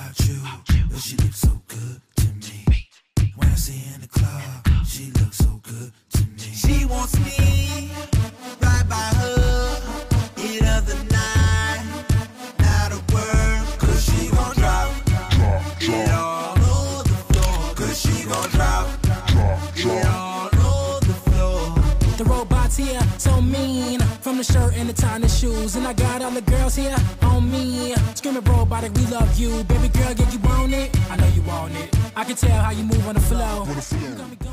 about you, but she looks so good to me. When I see her in the club, she looks so good to me. She wants me right by her, in of the night, not a word, 'cause she gon' drop it all over the floor, 'cause she gon' drop it all over the floor. The robots here, so mean, from the shirt and the tiny shoes, and I got all the girls here on me, screaming robotic, we love you, baby girl, yeah, you want it, I know you want it, I can tell how you move on the floor.